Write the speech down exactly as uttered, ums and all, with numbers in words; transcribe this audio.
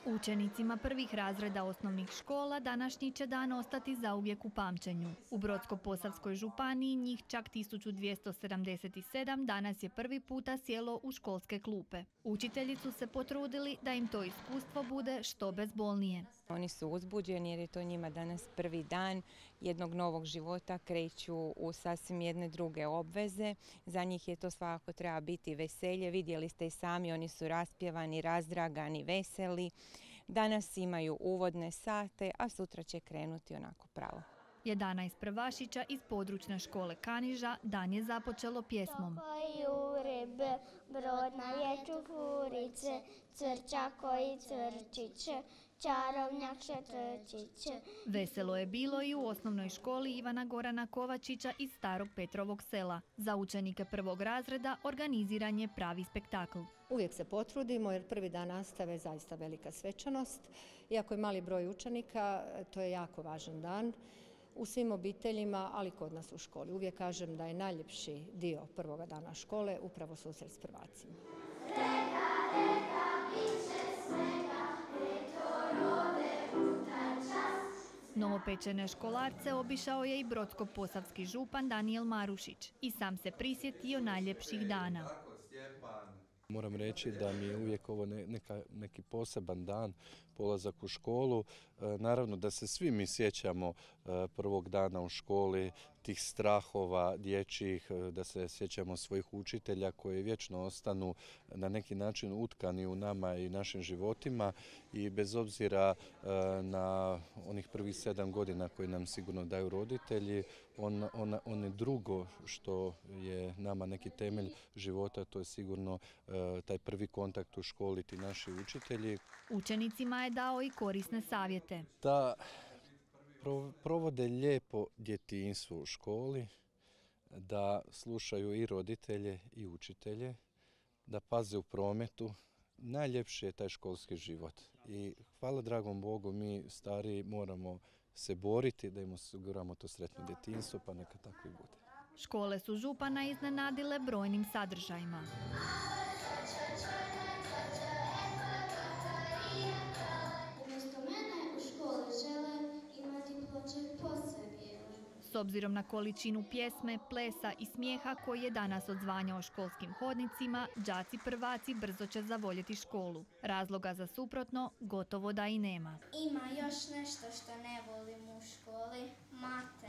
Učenicima prvih razreda osnovnih škola današnji će dan ostati zauvijek u pamćenju. U Brodsko-posavskoj županiji njih čak tisuću dvjesto sedamdeset sedam danas je prvi puta sjelo u školske klupe. Učitelji su se potrudili da im to iskustvo bude što bezbolnije. Oni su uzbuđeni jer je to njima danas prvi dan jednog novog života, kreću u sasvim jedne druge obveze. Za njih je to svakako treba biti veselje. Vidjeli ste i sami, oni su raspjevani, razdragani, veseli. Danas imaju uvodne sate, a sutra će krenuti onako pravo. jedanaest prvašića iz područne škole Kaniža dan je započelo pjesmom. Kopaju ribe, brod na vjetru furice, crča koji crčiće, čarovnjak šetrčiće. Veselo je bilo i u osnovnoj školi Ivana Gorana Kovačića iz Starog Petrovog sela. Za učenike prvog razreda organiziran je pravi spektakl. Uvijek se potrudimo jer prvi dan nastave je zaista velika svečanost. Iako je mali broj učenika, to je jako važan dan u svim obiteljima, ali kod nas u školi. Uvijek kažem da je najljepši dio prvoga dana škole upravo susret s prvacima. Reka, reka, bit će svega, eto rode u taj čas. Novopečene školarce obišao je i Brodsko-posavski župan Danijel Marušić i sam se prisjetio najljepših dana. Moram reći da mi je uvijek ovo neka, neki poseban dan, polazak u školu. Naravno da se svi mi sjećamo prvog dana u školi, tih strahova dječjih, da se sjećamo svojih učitelja koji vječno ostanu na neki način utkani u nama i našim životima i bez obzira na onih prvih sedam godina koji nam sigurno daju roditelji, on, on, on je drugo što je nama neki temelj života, to je sigurno taj prvi kontakt u školi, ti naši učitelji. Učenicima je dao i korisne savjete. Da provode lijepo djetinjstvo u školi, da slušaju i roditelje i učitelje, da paze u prometu. Najljepši je taj školski život i hvala dragom Bogu mi stari moramo se boriti da im osiguramo to sretno djetinjstvo, pa neka tako i bude. Škole su župana iznenadile brojnim sadržajima. S obzirom na količinu pjesme, plesa i smijeha koji je danas odzvanjao školskim hodnicima, đaci prvaci brzo će zavoljeti školu. Razloga za suprotno gotovo da i nema. Ima još nešto što ne volim u školi, mate.